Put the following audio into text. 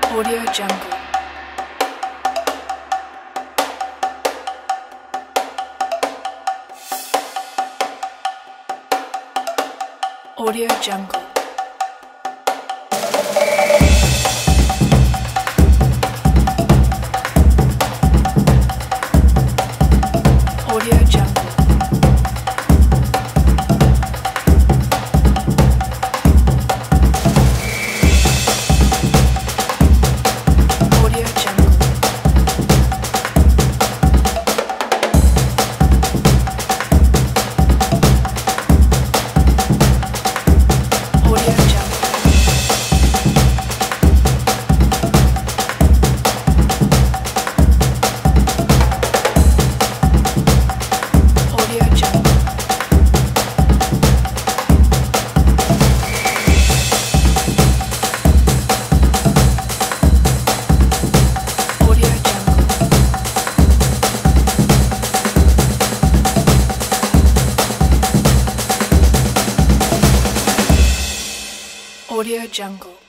Audio Jungle. Audio Jungle. Audio Jungle. Audio Jungle. Audio Jungle. Audio Jungle. Audio Jungle. Audio Jungle.